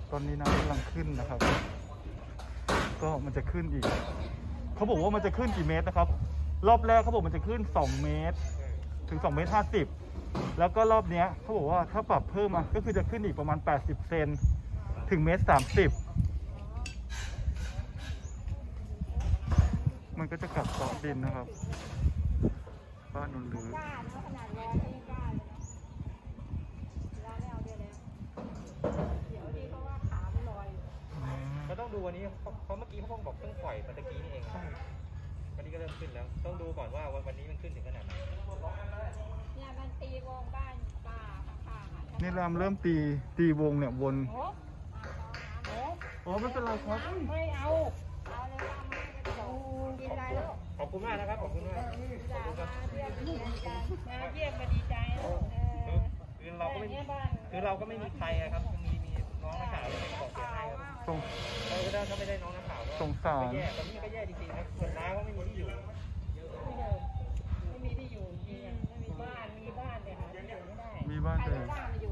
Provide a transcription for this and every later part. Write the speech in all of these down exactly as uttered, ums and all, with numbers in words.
ตอนนี้น้ำกำลังขึ้นนะครับก็มันจะขึ้นอีกเขาบอกว่ามันจะขึ้นกี่เมตรนะครับรอบแรกเขาบอกมันจะขึ้นสองเมตรถึงสองเมตรห้าสิบแล้วก็รอบนี้เขาบอกว่าถ้าปรับเพิ่มมาก็คือจะขึ้นอีกประมาณแปดสิบเซนถึงเมตรสามสิบมันก็จะกัดเกาะดินนะครับบ้านนนลือก็ต้องดูวันนี้เพราะเมื่อกี้เขาบอกเพิ่งปล่อยเมื่อกี้นี่เองวันนี้ก็เริ่มขึ้นแล้วต้องดูก่อนว่าวันนี้มันขึ้นถึงขนาดไหนเนี่ยมันตีวงบ้านป่าค่ะนี่รามเริ่มตีตีวงเนี่ยวนอ๋อไม่เป็นไรครับไม่เอาเอาเลยว่ามันกินอะไรแล้วขอบคุณมากนะครับขอบคุณมากเยี่ยมดีใจเยี่ยมมาดีใจคือเราก็ไม่คือเราก็ไม่มีใครครับมีมีน้องนักข่าวที่บอกเสียให้ครับสงเราก็ได้ถ้าไม่ได้น้องนักข่าวสงสารแย่ตอนนี้ก็แย่จริงๆครับส่วนน้าก็ไม่มีที่อยู่ไม่มีที่อยู่จริงไม่มีบ้านมีบ้านแต่หาที่อยู่ไม่ได้มีบ้านแต่บ้านมาอยู่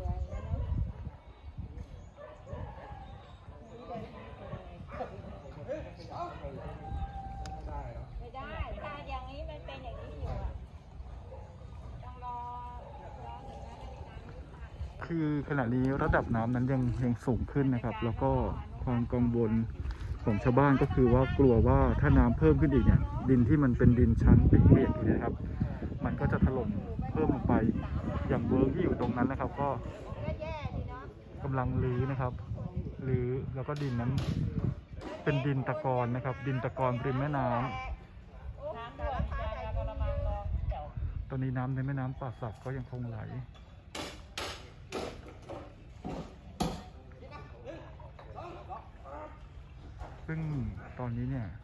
ไม่ได้ถ้าอย่างนี้มันเป็นอย่างนี้อยู่ต้องรอรอหนึ่งนะคือขณะนี้ระดับน้ำนั้นยังยังสูงขึ้นนะครับแล้วก็ความกังวลของชาวบ้านก็คือว่ากลัวว่าถ้าน้ำเพิ่มขึ้นอีกเนี่ยดินที่มันเป็นดินชั้นเปียกๆอยู่นะครับมันก็จะถล่มเพิ่มลงไปอย่างเวิร์กที่อยู่ตรงนั้นนะครับก็กำลังรื้อนะครับรื้อแล้วก็ดินนั้นเป็นดินตะกอนนะครับดินตะกอนริมแม่น้ำตอนนี้น้ำในแม่น้ำป่าสักก็ยังคงไหลซึ่งตอนนี้เนี่ย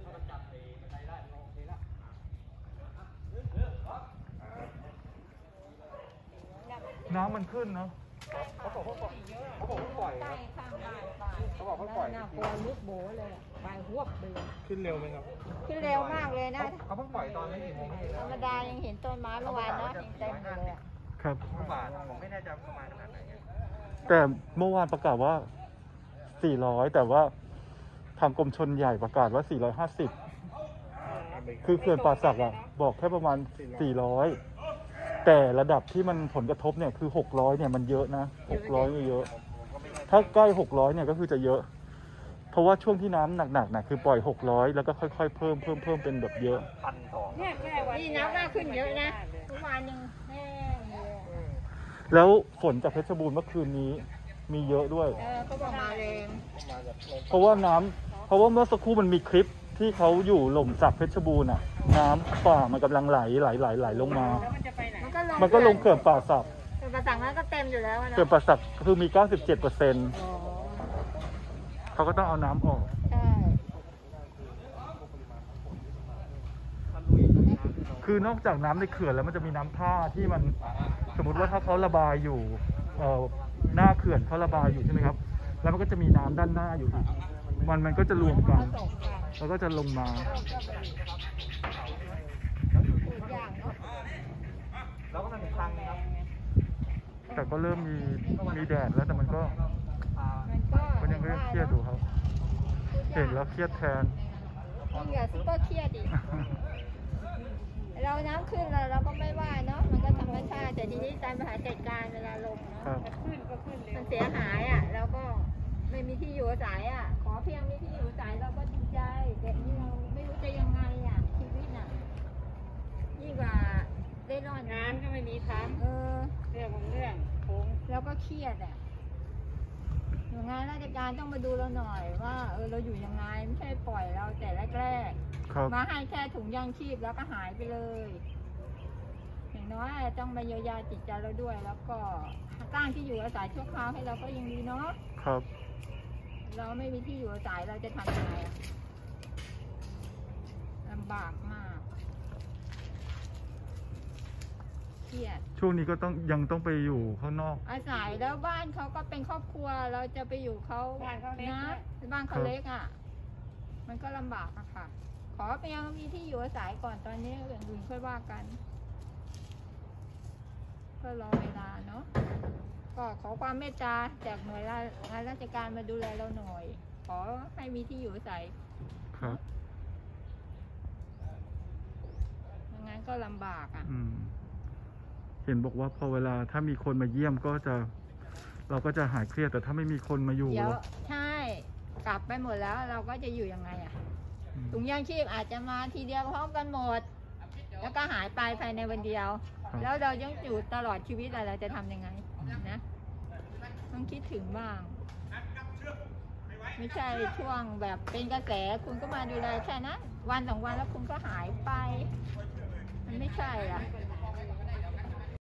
น้ำมันขึ้นเนาะเขาบอกเขาปล่อยเขาบอกเขาปล่อยเขาบอกเขาปล่อยน่ากลัวลุกโบเลยใบหัวเบือขึ้นเร็วไหมครับขึ้นเร็วมากเลยนะเขาเพิ่งปล่อยตอนไม่กี่โมงธรรมดายังเห็นต้นไม้เมื่อวานนะยังเต็มเลยอ่ะครับบาทผมไม่แน่ใจประมาณขนาดไหนแต่เมื่อวานประกาศว่าสี่ร้อยแต่ว่าทางกรมชลใหญ่ประกาศว่าสี่ร้อยห้าสิบคือเขื่อนป่าสักอ่ะบอกแค่ประมาณสี่ร้อยแต่ระดับที่มันผลกระทบเนี่ยคือหกร้อยเนี่ยมันเยอะนะหกร้อยเยอะถ้าใกล้หกร้อยเนี่ยก็คือจะเยอะเพราะว่าช่วงที่น้ำหนักๆนะคือปล่อยหกร้อยแล้วก็ค่อยๆเพิ่มเพิ่มเพิ่มเป็นแบบเยอะพันสองเนี่ยแม่วันนี้น้ำมากขึ้นเยอะนะเมื่อวานยังแห้งเลยแล้วฝนจากเพชรบูรณ์เมื่อคืนนี้มีเยอะด้วยเออเขาบอกมาแรงเพราะว่าน้ำเพราะว่าเมื่อสักครู่มันมีคลิปที่เขาอยู่หล่มสักเพชรบูรณ์อ่ะน้ำป่ามันกำลังไหลไหลไหลไหลลงมามันก็ลงเขื่อนป่าสักเขื่อนป่าสักนั้นก็เต็มอยู่แล้วนะเขื่อนป่าสักคือมี เก้าสิบเจ็ดเปอร์เซ็นต์ เขาก็ต้องเอาน้ำออกใช่คือนอกจากน้ำในเขื่อนแล้วมันจะมีน้ำท่าที่มันสมมติว่าถ้าเขาระบายอยู่เอ่อหน้าเขื่อนเขาระบายอยู่ใช่ไหมครับแล้วมันก็จะมีน้ำด้านหน้าอยู่อีกมันมันก็จะรวมกันแล้วก็จะลงมาแล้วก็มันเป็นทางนะครับแต่ก็เริ่มมีมีแดดแล้วแต่มันก็มันยังเครียดอยู่ครับเห็นแล้วเครียดแทนเหงื่อซุปเปอร์เครียดดิเราน้ำขึ้นแล้วเราก็ไม่ว่าเนาะมันก็ธรรมชาติแต่ทีนี้การบริหารจัดการเวลาลงเนาะขึ้นก็ขึ้นเลยมันเสียหายอ่ะแล้วก็ไม่มีที่อยู่อาศัยอ่ะขอเพียงมีที่อยู่อาศัยเราก็ดีใจแต่นี่เราไม่รู้จะยังไงอ่ะชีวิตน่ะยิ่งกว่าได้นอนงานก็ไม่มีทำเออเรื่องของเรื่องโค้งแล้วก็เครียดอ่ะหน่วยงานราชการต้องมาดูเราหน่อยว่าเออเราอยู่ยังไงไม่ใช่ปล่อยเราแต่แรกๆมาให้แค่ถุงยางชีพแล้วก็หายไปเลยอย่างน้อยต้องมาเยียวยาจิตใจเราด้วยแล้วก็สร้างที่อยู่อาศัยชั่วคราวให้เราก็ยังดีเนาะครับเราไม่มีที่อยู่อาศัยเราจะทำยังไงลำบากมากเครียดช่วงนี้ก็ต้องยังต้องไปอยู่ข้างนอกอาศัยแล้วบ้านเขาก็เป็นครอบครัวเราจะไปอยู่เขาบ้านเขาเล็กนะบ้านเขาเล็กอ่ะมันก็ลำบากอะค่ะขอเพียงมีที่อยู่อาศัยก่อนตอนนี้อื่นอื่นค่อยว่ากันก็รอเวลาเนาะก็ขอความเมตตาจากหน่วยงานราชการมาดูแลเราหน่อย ขอให้มีที่อยู่อาศัยครับไม่งั้นก็ลำบากอ่ะอืม เห็นบอกว่าพอเวลาถ้ามีคนมาเยี่ยมก็จะ เราก็จะหายเครียดแต่ถ้าไม่มีคนมาอยู่เดี๋ยวเราใช่กลับไปหมดแล้วเราก็จะอยู่ยังไงอ่ะอืมถุงยางชีพอาจจะมาทีเดียวพร้อมกันหมด แล้วก็หายไปภายในวันเดียวครับแล้วเรายังอยู่ตลอดชีวิตอะไรเราจะทำยังไงนะต้องคิดถึงบ้าง ไม่ใช่ช่วงแบบเป็นกระแสคุณก็มาดูแลแค่นั้นวันสองวันแล้วคุณก็หายไป มันไม่ใช่ล่ะก็